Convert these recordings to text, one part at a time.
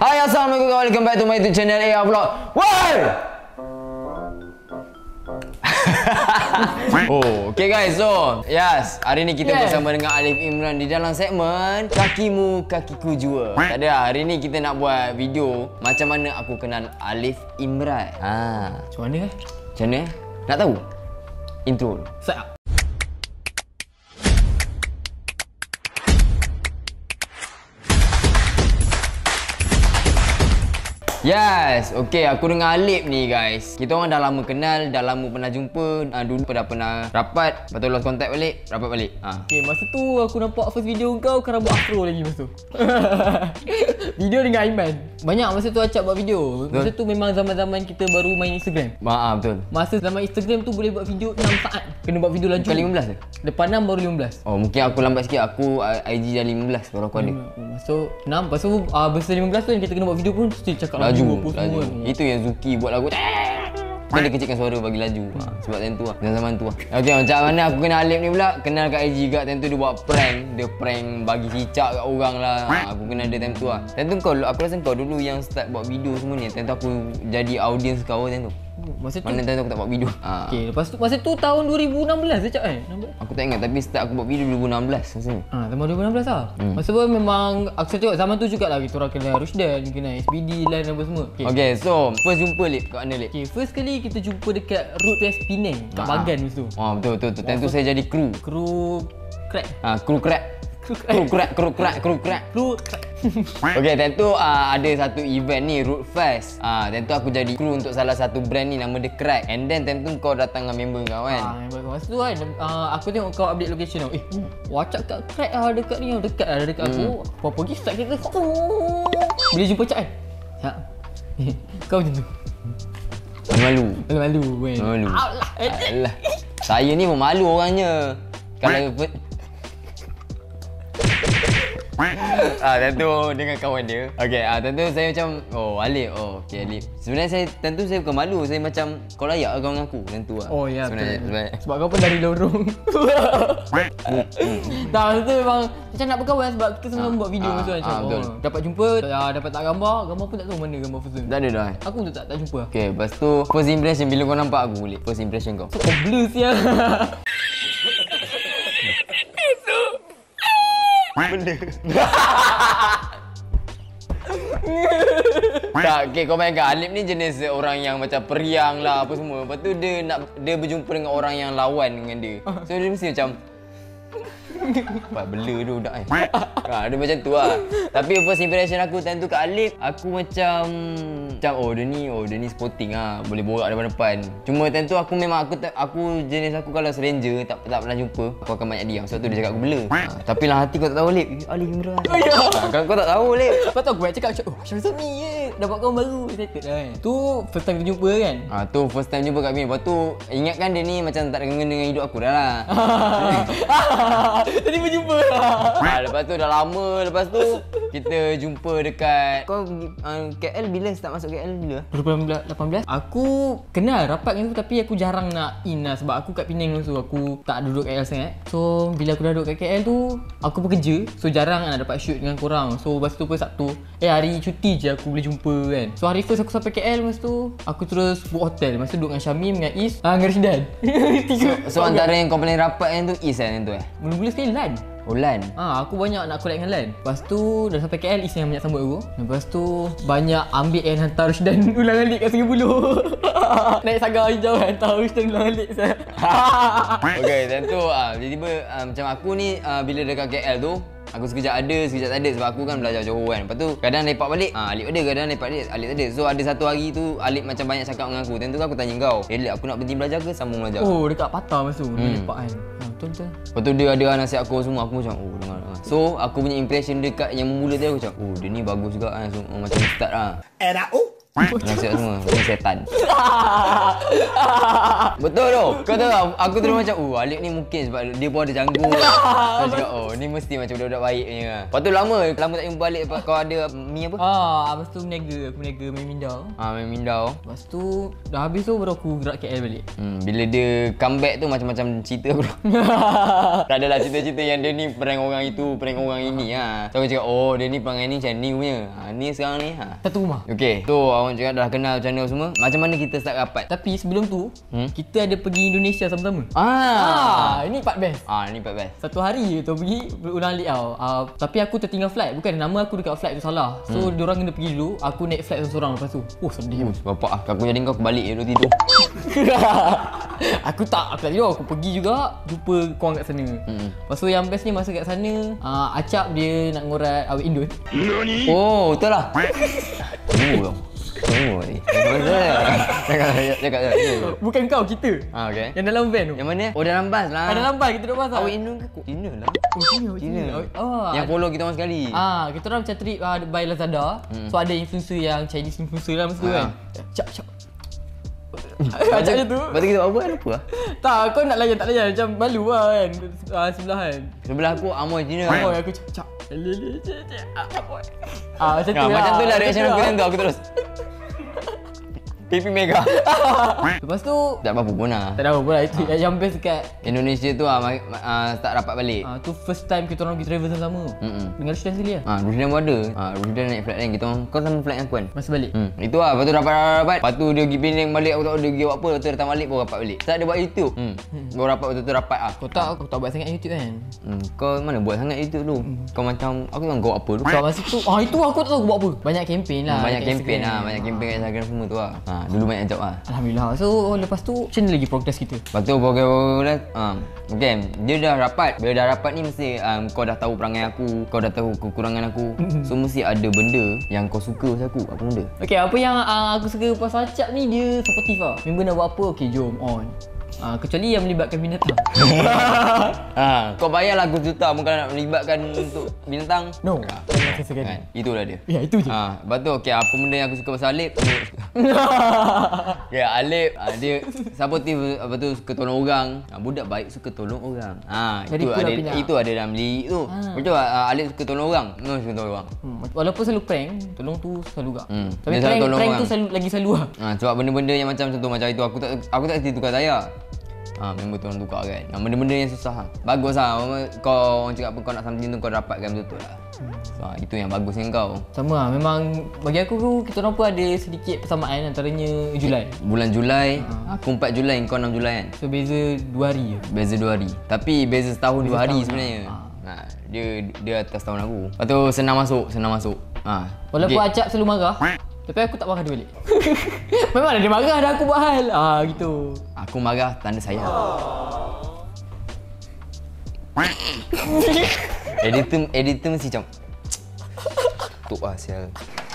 Hai, assalamualaikum, welcome back to my YouTube channel AR Vlog. Woi! Okay guys, so yes, hari ni kita bersama dengan Alif Imran di dalam segmen Kakimu Kakiku Jua. Tak ada, hari ni kita nak buat video macam mana aku kenal Alif Imran. Macam mana Macam mana? Nak tahu? Intro dulu. Siap. Yes, okay, aku dengan Alif ni guys. Kita orang dah lama kenal, dah lama pernah jumpa. Dulu dah pernah rapat, lepas tu lost contact balik, rapat balik. Okay, masa tu aku nampak first video kau rambut afro lagi masa tu. Video dengan Aiman. Banyak masa tu Acap buat video. Masa tu memang zaman-zaman kita baru main Instagram. Betul. Masa zaman Instagram tu boleh buat video 6 saat. Kena buat video laju. Bukan 15 ke? Lepas 6 baru 15. Oh, mungkin aku lambat sikit. Aku IG dah 15 baru aku ada. Masa 6, lepas tu besar 15 tu yang kita kena buat video pun still cakap laju. Itu yang Zuki buat lagu. Dia kecilkan suara bagi laju. Sebab time tu lah, zaman tu lah. Okay, macam mana aku kenal Alif ni pula? Kenal kat IG juga. Time tu dia buat prank. Dia prank bagi cicak kat orang lah. Aku kenal dia time tu lah. Time tu aku rasa kau dulu yang start buat video semua ni. Time tu aku jadi audience kau time tu. Masa tu mana time tu aku tak buat video. Okay, lepas tu masa tu tahun 2016 Acap kan? Aku tak ingat, tapi start aku buat video 2016 rasanya. Tahun 2016 lah. Masa tu memang aku tengok zaman tu jugalah kita orang kenal Rusdan, kenal SPD line apa semua. Okay, so first jumpa Lip kat mana Lip? Okay, first kali kita jumpa dekat Road PS Penang kat Bagan masa tu. Betul. Time tu saya jadi kru. Kru crack. Kru crack. Okay, time tu ada satu event ni, Root Fest. Time tu aku jadi kru untuk salah satu brand ni, nama dia Crack. And then time tu kau datang dengan member kau kan? Member kau. Masa tu kan, aku tengok kau update location tau. Wacak kat Crack dekat ni, dekat lah dekat aku. Apa pergi start kereta. Bila jumpa Cak kan? Cak. Kau macam tu. Malu kan? Alah. Saya ni pemalu orangnya. Kalau tentu dengan kawan dia. Okay, tentu saya macam Alif. Okay, Alif. Sebenarnya saya tentu saya bukan malu, saya macam kau layak kau dengan aku tentu lah. Oh ya, sebenarnya. Sebab kau pun dari lorong. Tak, masa tu memang macam nak berkawan sebab kita semua buat video masa tu macam dapat jumpa, dapat tak gambar pun tak tahu mana gambar first tu. Tak ada dah. Aku pun tak jumpa. Okay, lepas tu first impression bila kau nampak aku, Alif. First impression kau. Kau blur sial. Benda. Tak, okay, kau bayangkan Alif ni jenis orang yang macam periang lah apa semua. Lepas tu dia berjumpa dengan orang yang lawan dengan dia. So dia mesti macam bela tu budak ni. Dia macam tu lah. Tapi first impression aku time tu kat Alif, aku macam dia ni sporting lah, boleh borak depan-depan. Cuma time tu aku memang aku jenis aku kalau stranger tak pernah jumpa, aku akan banyak diam. Sebab tu dia cakap aku bela. Tapi lah hati kau tak tahu Alif, Alif Imran. Kau tak tahu Alif. Lepas tu aku banyak cakap macam ni dapat kawan baru, excited lah kan. Tu first time kita jumpa kan? Tu first time jumpa kat sini. Lepas tu ingatkan dia ni macam tak ada kena dengan hidup aku dah lah. Tadi berjumpa lah. Lepas tu dah lama. Lepas tu kita jumpa dekat kau KL bila start masuk KL bila? 2018. Aku kenal rapat dengan tu tapi aku jarang nak in lah sebab aku kat Penang tu, aku tak duduk KL sangat. So bila aku dah duduk kat KL tu, aku bekerja. So jarang nak dapat shoot dengan korang. So lepas tu pun Sabtu, hari cuti je aku boleh jumpa kan. So hari first aku sampai KL masa tu, aku terus book hotel. Masa duduk dengan Syamim, dengan Is, dengan Risdan. So antara yang kau paling rapat yang tu Is yang tu Mula-mula sekali LAN. LAN? Aku banyak nak collect dengan LAN. Lepas tu dah sampai KL, Is yang banyak sambut aku. Lepas tu banyak ambil yang hantar Rusdan ulang-alik kat Sungai Buloh. Naik sagar hijau hantar Rusdan ulang-alik. Okay, tentu tiba-tiba macam aku ni bila dekat KL tu, aku sekejap ada, sekejap tak ada sebab aku kan belajar Johor kan. Lepas tu kadang lepak balik, Alif ada, kadang lepak balik, Alif tak ada. So ada satu hari tu Alif macam banyak cakap dengan aku. Tentu aku tanya kau, Alif aku nak berhenti belajar ke sambung belajar? Dekat Patah masa tu, lepak kan. Betul. Lepas tu dia ada nasihat aku semua, aku macam dengar. So aku punya impression dekat yang memula tu aku macam dia ni bagus juga kan. So, macam start lah. Nasihat semua. Ini setan. Betul tu. Kau tahu tak? Aku terus macam, Alif ni mungkin sebab dia pun ada janggut. Kau cakap, ni mesti macam budak-budak baik ni. Lepas tu lama tak jumpa Alif. Kau ada mi apa? Lepas tu meniaga. Aku meniaga main Mindau. Main Mindau. Lepas tu dah habis tu baru aku gerak KL balik. Bila dia comeback tu macam-macam cerita bro. Tak adalah cerita-cerita yang dia ni prank orang itu, prank orang ini. So aku cakap, dia ni perangai ni macam ni punya. Ni sekarang ni. Satu rumah. Okay, tu awak cakap dah kenal macam mana semua. Macam mana kita start rapat? Tapi sebelum tu, kita ada pergi Indonesia sama-sama. Ini part best. Ni part best. Satu hari tu pergi ulang alik tau. Tapi aku tertinggal flight. Bukan nama aku dekat flight tu salah. So diorang kena pergi dulu. Aku naik flight seorang lepas tu. Sedih. Bapak aku jadi kau balik duduk tidur. Aku tak tidur. Aku pergi juga jumpa korang kat sana. Lepas tu yang best ni masa kat sana, Acap dia nak ngorat awet Indon. Betul lah. Tunggu. Cakap. Bukan kau, kita. Okay. Yang dalam van tu. Yang mana? Dalam bas lah. Dalam bas kita duduk bas lah. Awet Indon ke? Cina lah. Cina. Yang follow kita orang sekali. Kita orang macam trip by Lazada. So ada influencer yang Chinese influencer lah masa tu kan. Cap. Macam tu. Lepas tu kita buat apa lah? Tak, kau nak layan tak layan. Macam malu lah kan. Sebelahan. Sebelah aku Amoy Cina. Amoy aku cap. Macam tu lah. Macam tu lah reaction aku kan tu. Aku terus pipi mega. Lepas tu tak apa pun lah. Tak ada apa pun lah. Itu yang best dekat Indonesia tu start rapat balik. Tu first time kita orang pergi travel sama-sama. Dengan Rusdan sekali lah. Rusdan pun ada. Rusdan naik flight lain. Kita orang, kau sama flight dengan aku kan? Masa balik. Itu lah. Lepas tu rapat. Lepas tu dia pergi Penang balik. Aku tak tahu dia pergi buat apa. Lepas tu datang balik baru rapat balik. Tak ada buat YouTube. Baru rapat betul-betul rapat lah. Kau tak buat sangat YouTube kan? Kau mana buat sangat YouTube tu? Kau macam, aku tak tahu apa tu. So masa tu, itu aku tak tahu buat apa. Banyak campaign lah. Banyak campaign lah. Banyak campaign kat Instagram semua tu lah. Dulu banyak job lah. Alhamdulillah. So lepas tu macam mana lagi progress kita? Lepas tu progress okay, dia dah rapat. Bila dah rapat ni mesti kau dah tahu perangai aku, kau dah tahu kekurangan aku. So mesti ada benda yang kau suka pasal aku. Apa benda? Okay, apa yang aku suka pasal Acap ni, dia supportive lah. Member nak buat apa, okay jom on. Kecuali yang melibatkan binatang. Kau bayar lah juta pun kalau nak melibatkan untuk binatang. No. Kan? Itulah dia. Ya, itu je. Lepas tu okay, apa benda yang aku suka pasal Alif? Ya, Alif dia supportive. Lepas tu suka tolong orang. Budak baik suka tolong orang. Itu ada dalam lirik tu. Betul lah, Alif suka tolong orang. Suka tolong orang. Walaupun selalu prank, tolong tu selalu gak. Tapi prank tu selalu lah. Sebab benda-benda yang macam contoh macam itu aku tak tukar tayar. Member tu orang tukar kan. Benda-benda yang susah. Bagus lah. Kau orang cakap apa, kau nak something tu kau dapatkan betul-betul lah. So, itu yang bagus dengan kau. Sama lah. Memang bagi aku tu, kita orang pun ada sedikit persamaan antaranya Julai. Bulan Julai. Aku 4 Julai, kau 6 Julai kan. So beza 2 hari je. Beza 2 hari. Tapi beza setahun 2 hari sebenarnya. Dia atas tahun aku. Lepas tu senang masuk. Walaupun Acap selalu marah, tapi aku tak marah dia balik. Memang dia marah dah aku buat hal. Gitu. Aku marah tanda sayang. Editor mesti macam tuk lah sial.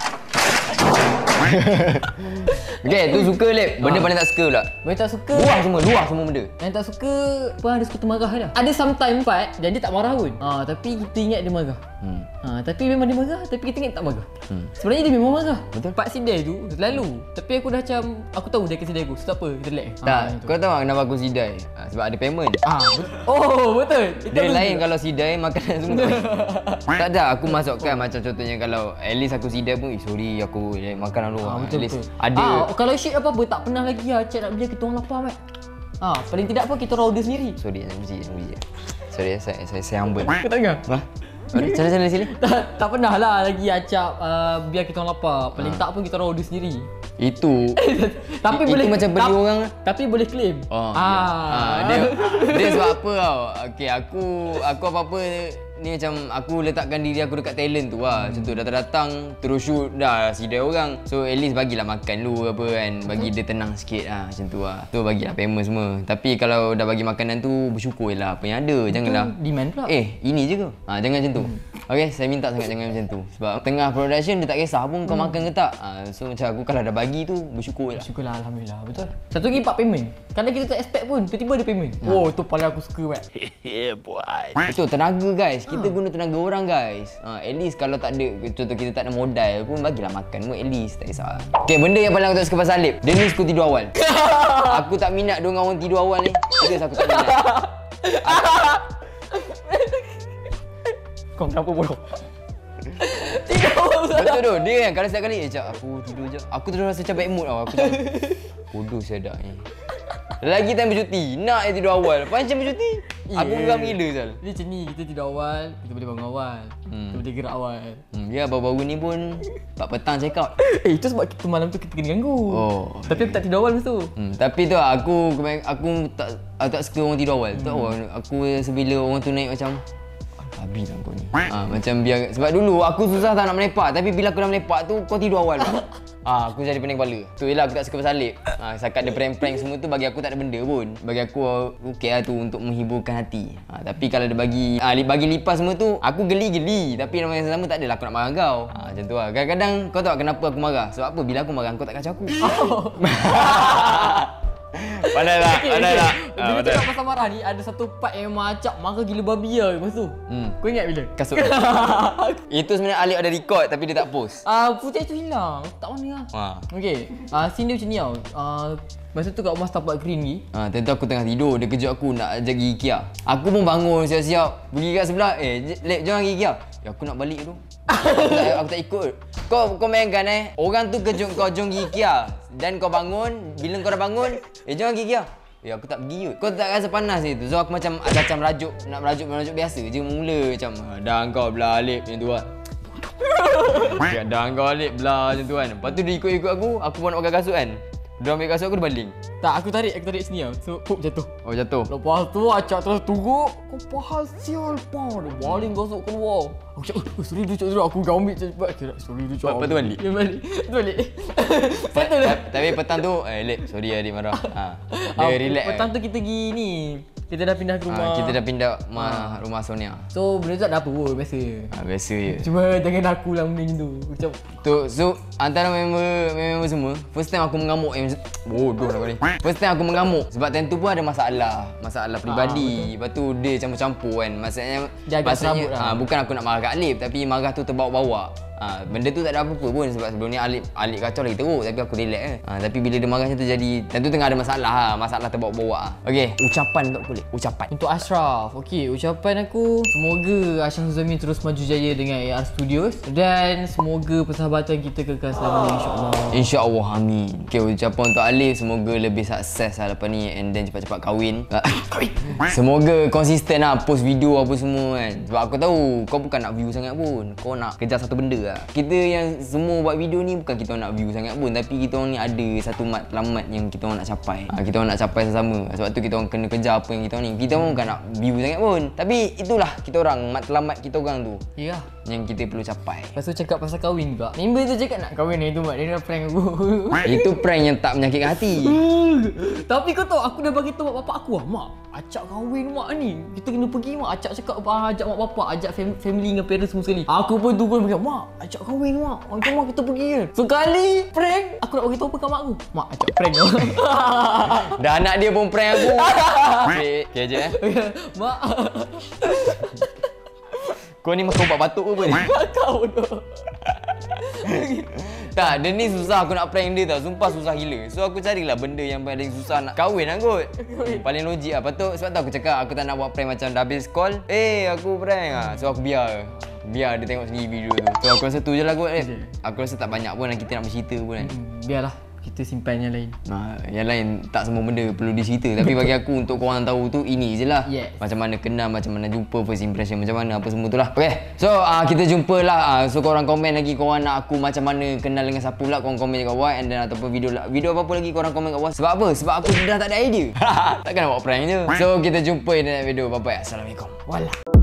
Okay, tu suka Lep. Benda paling tak suka pula. Benda tak suka. Luah semua benda. Yang tak suka pun ada suka termarah dah. Ada sometimes part dan dia tak marah pun. Tapi kita ingat dia marah. Tapi memang dia marah, tapi kita ingat tak marah. Sebenarnya dia memang marah. Betul. Part sidai tu selalu. Tapi aku dah macam, aku tahu dia akan sidai aku. So tak apa, kita relax. Tak, kau tahu tak kenapa aku sidai? Sebab ada payment. Betul. Dia lain kalau sidai makanan semua. Tak ada, aku masukkan macam contohnya kalau at least aku sidai pun, sorry aku makanan luar. Betul. Ada. Kalau shoot apa-apa tak pernah lagi Cik nak biar kita orang lapar Mat. Paling tidak pun kita orang order sendiri. Sorry, sorry, saya humble. Kau tak dengar? Cara sini. Tak pernah lah lagi Acap biar kita orang lapar. Paling tak pun kita orang order sendiri. Itu tapi itu boleh macam beli orang. Tapi boleh claim. Dia sebab apa tau. Okay, aku apa-apa ni macam aku letakkan diri aku dekat talent tu lah. Macam tu datang terus shoot dah sidai orang. So at least bagilah makan dulu apa kan. Bagi dia tenang sikit lah macam tu lah. Tu bagilah payment semua. Tapi kalau dah bagi makanan tu bersyukur je lah apa yang ada. Janganlah demand pula. ini je ke? Jangan macam tu. Okay, saya minta sangat jangan macam tu. Sebab tengah production dia tak kisah pun kau makan ke tak. So macam aku kalau dah bagi tu bersyukur lah. Syukurlah, Alhamdulillah. Betul. Satu lagi part payment. Kadang kita tak expect pun, tiba-tiba ada payment. Oh, tu paling aku suka buat. Betul, tenaga guys. Kita guna tenaga orang guys. At least kalau tak ada, contoh kita tak ada modal pun bagilah makan pun at least, tak kisah. Okay, benda yang paling aku tak suka pasal Alip, dia ni suka tidur awal. Aku tak minat dia orang tidur awal ni. Serius aku tak minat. Kau kenapa bodoh? Tidur Betul tu, dia kan kalau setiap kali Cak aku tidur je. Aku terus rasa macam bad mood tau. Aku tak bodoh saya dah ni. Lagi time bercuti, nak je tidur awal. Macam bercuti. Aku geram gila Sal. Dia macam ni, kita tidur awal, kita boleh bangun awal. Kita boleh gerak awal. Ya baru-baru ni pun 4 petang check out. Itu sebab kita malam tu kita kena ganggu. Oh. Tapi aku tak tidur awal masa tu. Tapi tu aku tak suka orang tidur awal. Tahu aku sebila orang tu naik macam habis lah kau ni. Macam biar sebab dulu aku susah tak nak melepak, tapi bila aku dah melepak tu kau tidur awal. Aku jadi pening kepala. Tu jelah aku tak suka pasal Alip. Setakat dia prank-prank semua tu bagi aku tak ada benda pun. Bagi aku okey lah tu untuk menghiburkan hati. Tapi kalau dia bagi lipas semua tu aku geli-geli, tapi dalam masa sama tak adalah aku nak marah kau. Macam tu lah. Kadang-kadang kau tahu kenapa aku marah? Sebab apa? Bila aku marah kau tak kacau aku. Pandai tak? Pandai tak? Bila cakap pasal marah ni, ada satu part yang memang acap marah gila babi lah lepas tu. Kau ingat bila? Kasut. Itu sebenarnya Alip ada record tapi dia tak post. Footage tu hilang. Tak mana lah. Okay. Scene dia macam ni tau. Masa tu kat rumah setapak green ni. Tentu aku tengah tidur, dia kejut aku nak jagi Ikea. Aku pun bangun siap-siap pergi kat sebelah. Lep, jom pergi Ikea. Ya aku nak balik tu. Aku tak ikut. Kau mainkan orang tu kejut kau jom pergi Ikea. Dan kau bangun, bila kau dah bangun, jom pergi Ikea. Aku tak pergi kot. Kau tak rasa panas tu. So aku macam merajuk, nak merajuk biasa je mula macam dah kau belah Alip macam tu lah. Dah kau Alip belah macam tu kan. Lepas tu dia ikut-ikut aku pun nak pakai kasut kan. Dia ambil kasut aku, dia baling. Tak, aku tarik sini tau. So, pup jatuh. Oh, jatuh. Lepas tu, acak terus turuk. Kau pahal sial, pah. Dia baling kasut keluar. Aku cakap, sorry dia cakap, aku ambil cepat. Sorry dia cakap. Lepas tu balik? Dia balik. Settle dah. Tapi petang tu, Lip, sorry Adik marah. Dia relax. Petang tu kita pergi ni. Kita dah pindah ke rumah. Kita dah pindah rumah Sonia. So, benda tu tak ada apa pun, biasa. Biasa je. Cuma jangan aku lah benda macam tu. Macam so antara member semua, first time aku mengamuk bodoh lah kau ni. First time aku mengamuk sebab time tu pun ada masalah peribadi. Lepas tu dia campur-campur kan. Maksudnya bukan aku nak marah kat Alip, tapi marah tu terbawa-bawa. Benda tu tak ada apa-apa pun sebab sebelum ni Alip kacau lagi teruk, tapi aku relax kan. Tapi bila dia marah macam tu jadi, tentu tengah ada masalah terbawa-bawa. Okey, ucapan untuk kulit. Ucapan untuk Ashraf. Okey, ucapan aku, semoga Ashraf Zami terus maju jaya dengan AR Studios dan semoga persahabatan kita kekal selama insya-Allah. Insya-Allah, amin. Okey, ucapan untuk Alip, semoga lebih sukses lepas ni and then cepat-cepat kahwin. Semoga konsisten post video apa semua kan. Sebab aku tahu kau bukan nak view sangat pun. Kau nak kejar satu benda. Kita yang semua buat video ni bukan kita nak view sangat pun, tapi kita orang ni ada satu matlamat yang kita orang nak capai. Kita orang nak capai sama. Sebab tu kita orang kena kejar apa yang kita orang ni. Kita orang bukan nak view sangat pun, tapi itulah kita orang, matlamat kita orang tu. Ya. Yang kita perlu capai. Lepas tu cakap pasal kahwin juga. Member tu cakap nak kahwin ni tu mak, dia dah prank aku. Itu prank yang tak menyakitkan hati. Tapi kau tahu aku dah bagi tahu mak bapak aku mak, acak kahwin mak ni. Kita kena pergi mak. Acak cakap ajak mak bapak, ajak family dengan parents semua sekali. Aku pun tunggu pergi, mak, acak kahwin mak. Jom mak kita pergi kan. Sekali prank, aku nak bagi tahu apa kat mak aku. Mak, acak prank kau. Dah anak dia pun prank aku. Okey je Mak. Kau ni makan ubat batuk ke apa ni? Kau tu. Tak, dia ni susah aku nak prank dia tau. Sumpah susah gila. So aku carilah benda yang paling susah nak kahwin lah kot. Paling logik lah. Lepas tu sebab tu aku cakap aku tak nak buat prank macam dah habis call. Aku prank lah. So aku biar dia tengok sendiri video tu. So aku rasa tu je lah kot. Aku rasa tak banyak pun kita nak bercerita pun kan. Biarlah. Kita simpan yang lain. Yang lain tak semua benda perlu dicerita. Tapi bagi aku untuk korang tahu tu ini je lah. Macam mana kenal, macam mana jumpa, first impression macam mana, apa semua tu lah. Okay, so kita jumpa lah. So korang komen lagi korang nak aku macam mana kenal dengan siapa pula, korang komen kat bawah. And then ataupun video apa lagi korang komen kat bawah. Sebab apa? Sebab aku dah tak ada idea. Takkan nak buat prank je. So kita jumpa di next video. Bye bye. Assalamualaikum. Walah.